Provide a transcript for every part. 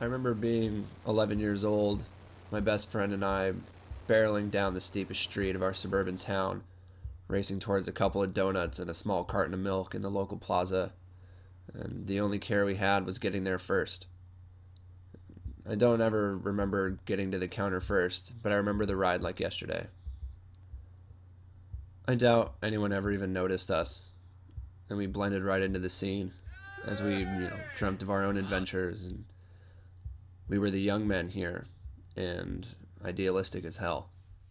I remember being 11 years old, my best friend and I barreling down the steepest street of our suburban town, racing towards a couple of donuts and a small carton of milk in the local plaza, and the only care we had was getting there first. I don't ever remember getting to the counter first, but I remember the ride like yesterday. I doubt anyone ever even noticed us, and we blended right into the scene as we, dreamt of our own adventures, and we were the young men here, and idealistic as hell.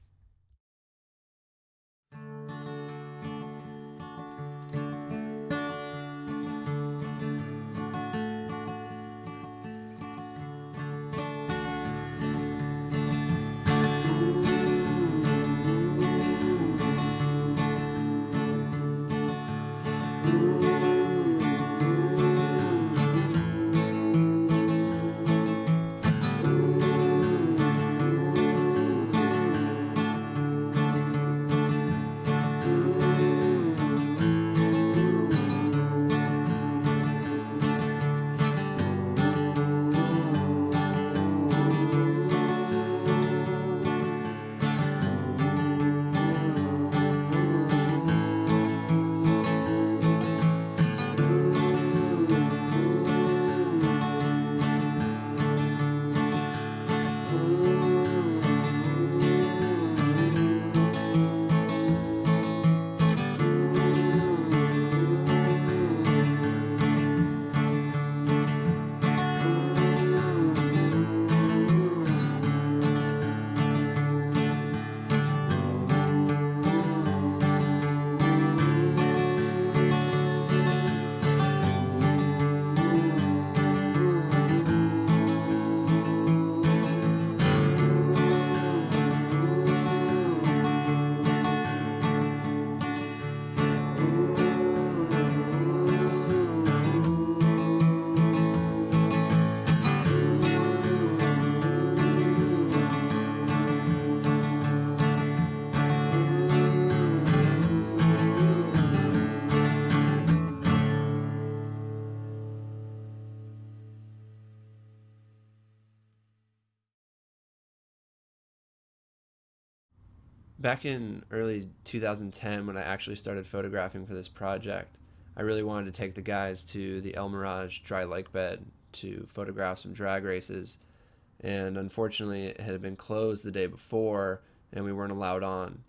Back in early 2010, when I actually started photographing for this project, I really wanted to take the guys to the El Mirage dry lake bed to photograph some drag races, and unfortunately it had been closed the day before and we weren't allowed on.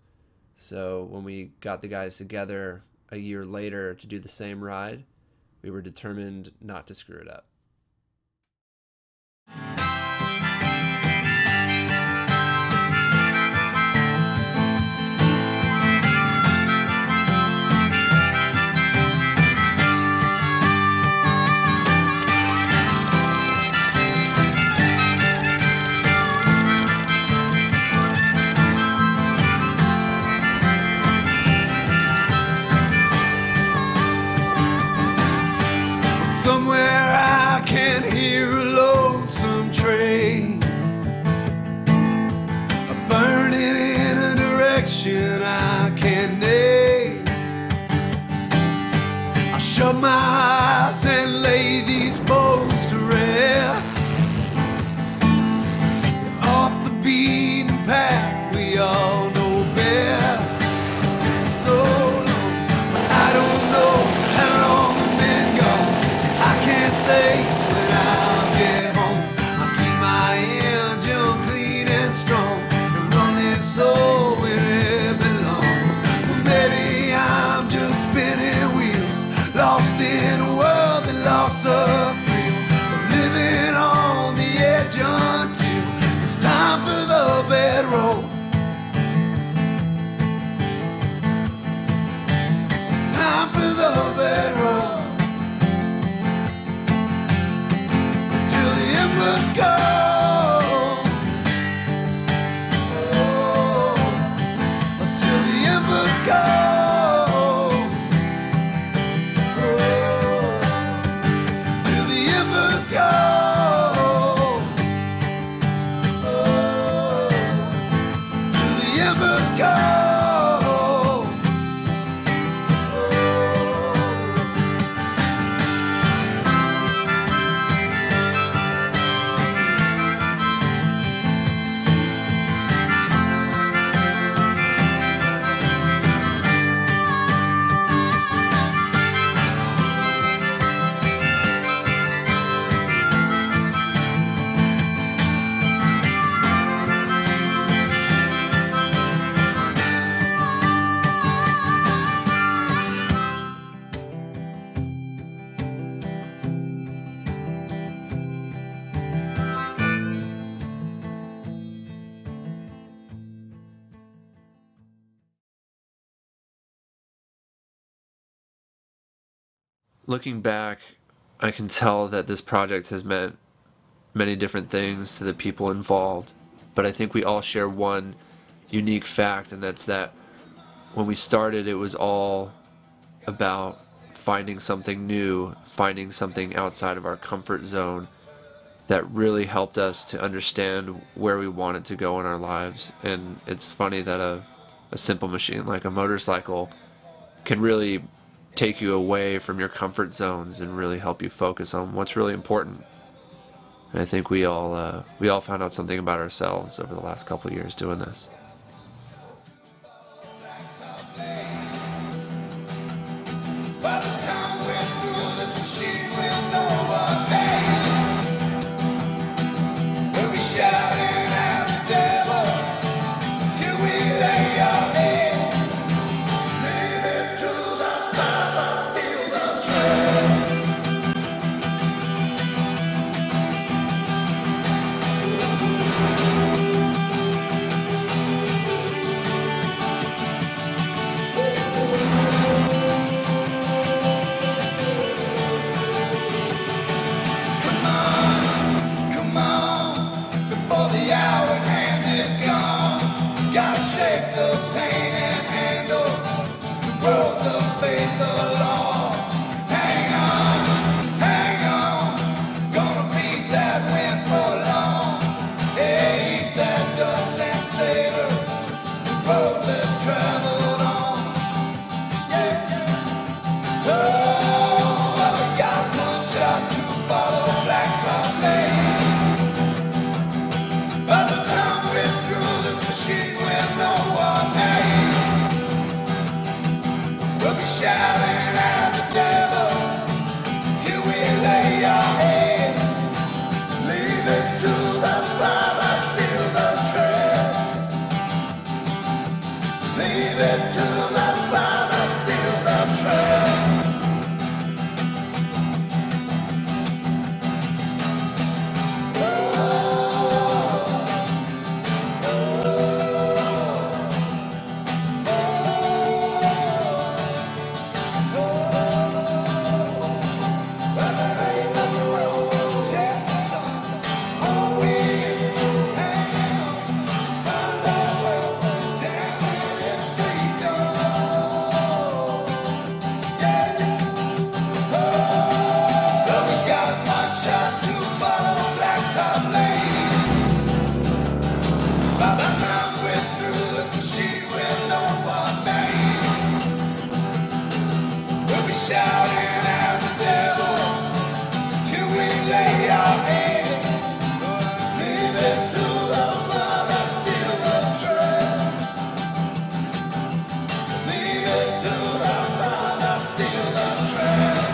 So when we got the guys together a year later to do the same ride, we were determined not to screw it up. Somewhere I can hear a lonesome train burning in a direction I can't name. I shut my eyes and lay these bones to rest. Off the beaten path we all know best. So long, but I don't know how long I've been gone. I can't say when I'll get home. I'll keep my engine clean and strong and run this soul where it belongs. Well, maybe I'm just spinning wheels, lost in a world that lost a thrill. I'm living on the edge until it's time for the bedroll. It's time for the bedroll. Let's go. Oh, until the embers go. Oh, till the embers go. Oh, till the embers go. Oh. Looking back, I can tell that this project has meant many different things to the people involved, but I think we all share one unique fact, and that's that when we started, it was all about finding something new, finding something outside of our comfort zone that really helped us to understand where we wanted to go in our lives. And it's funny that a simple machine like a motorcycle can really take you away from your comfort zones and really help you focus on what's really important. And I think we all found out something about ourselves over the last couple of years doing this. By the time we're through this machine, we'll know what day. We'll be shouting at the devil till we lay our head. Leave it to the Father, steal the treasure. Come on, before the hour at hand is gone. Gotta shake the pain and handle the road, the faith along. Hang on, gonna beat that wind for long. Hey, eat that dust and savor the road less traveled on. Yeah. Oh, I've got one shot to follow Blacktop Lane. By the time we're through this machine, we'll know our name. We'll be shouting at the devil till we lay our head. Leave it to the Father, steal the tread. Leave it to the Father, steal the tread. Shouting at the devil till we lay our head. Leave it to the Father, steal the tread. Leave it to the Father, steal the tread.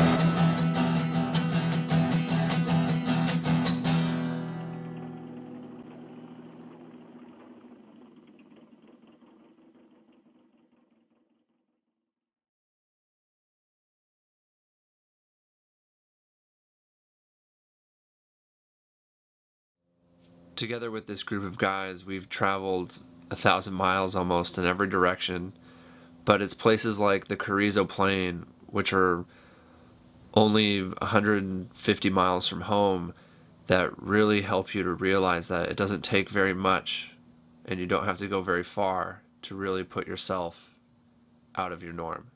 Together with this group of guys, we've traveled 1,000 miles almost in every direction, but it's places like the Carrizo Plain, which are only 150 miles from home, that really help you to realize that it doesn't take very much and you don't have to go very far to really put yourself out of your norm.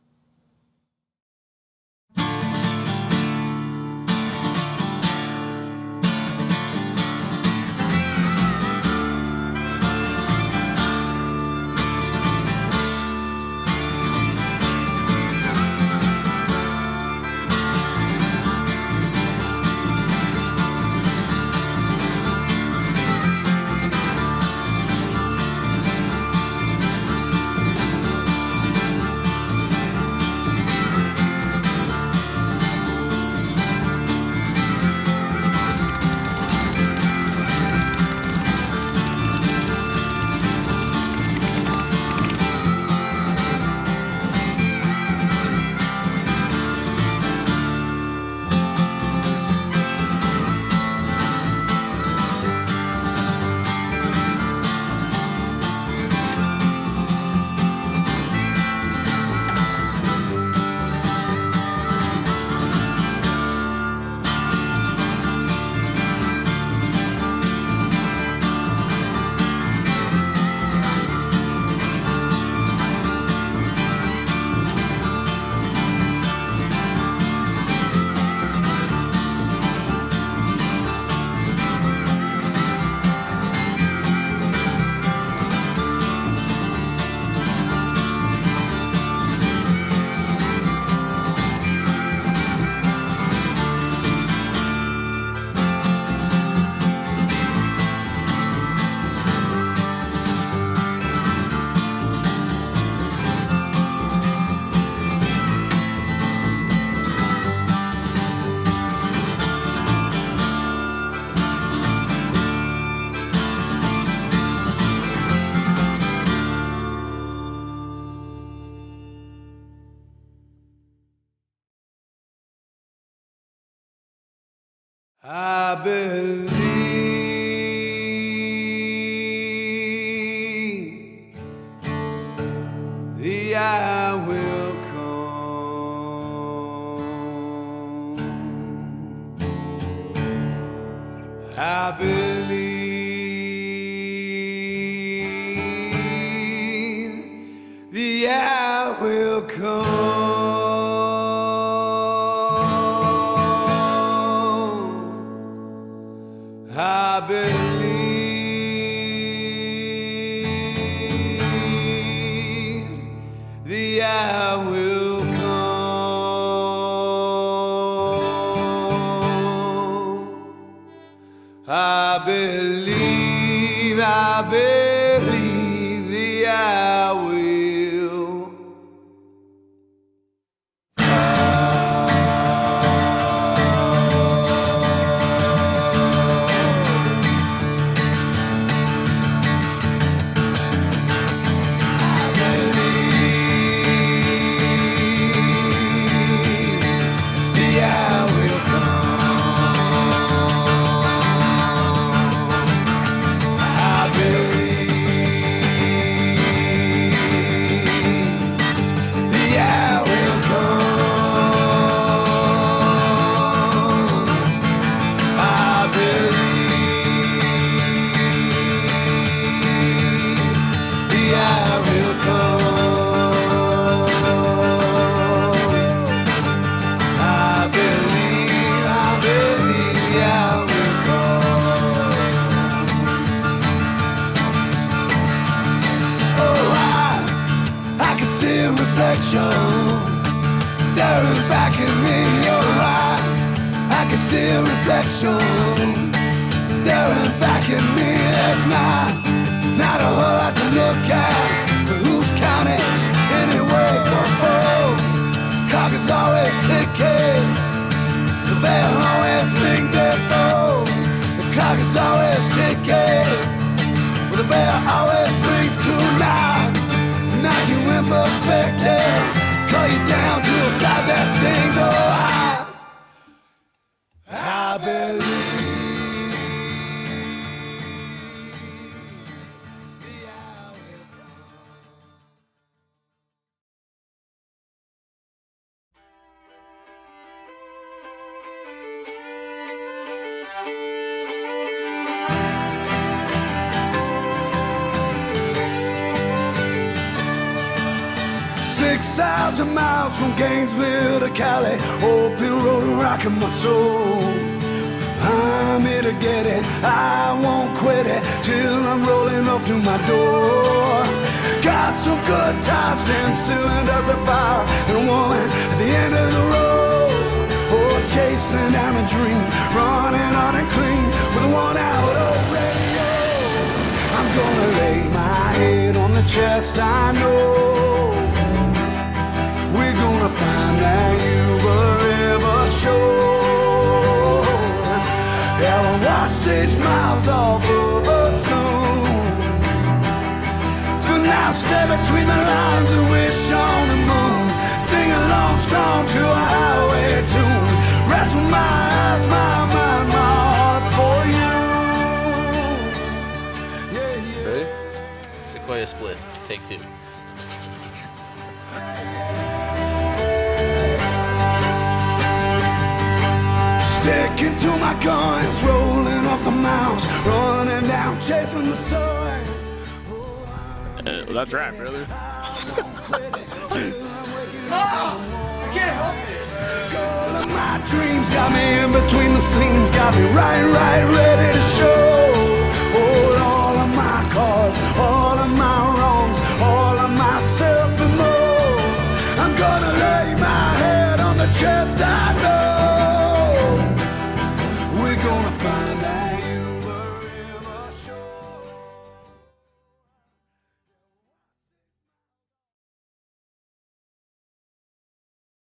I believe the hour will come. I believe the hour will come. I believe the hour will come. I believe the hour will. 'Reflection staring back at me, your eye. I can see a reflection staring back at me. There's not a whole lot to look at, but who's counting anyway? Oh, clock is always ticking, the bell always rings at 4. The clock is always ticking, well, the bell always rings tonight. Knock you in perspective, call you down to a side that stings. Oh, I believe the hour will come. 6,000 miles from Gainesville to Cali, open road and rocking my soul. I'm here to get it, I won't quit it till I'm rolling up to my door. Got some good times, 10 cylinders of fire, and a woman at the end of the road. Oh, chasing down a dream, running on and clean with a one-hour old radio. I'm gonna lay my head on the chest, I know. We're gonna find that you forever sure. Yeah, we'll wash these miles off of us soon. For now, stay between the lines and wish on the moon. Sing along strong to a highway tune. Rest with my eyes, my mind, my heart for you. Yeah, yeah. Ready? Sequoia split, take 2. Sticking to my guns, rolling up the mounds, running down, chasing the sun. Well, that's right, brother. I can't help it. All of my dreams got me in between the seams, got me right, ready to show. All of my cards, all of my wrongs, all of myself and more. I'm gonna lay my head on the chest, I know. We're gonna find out you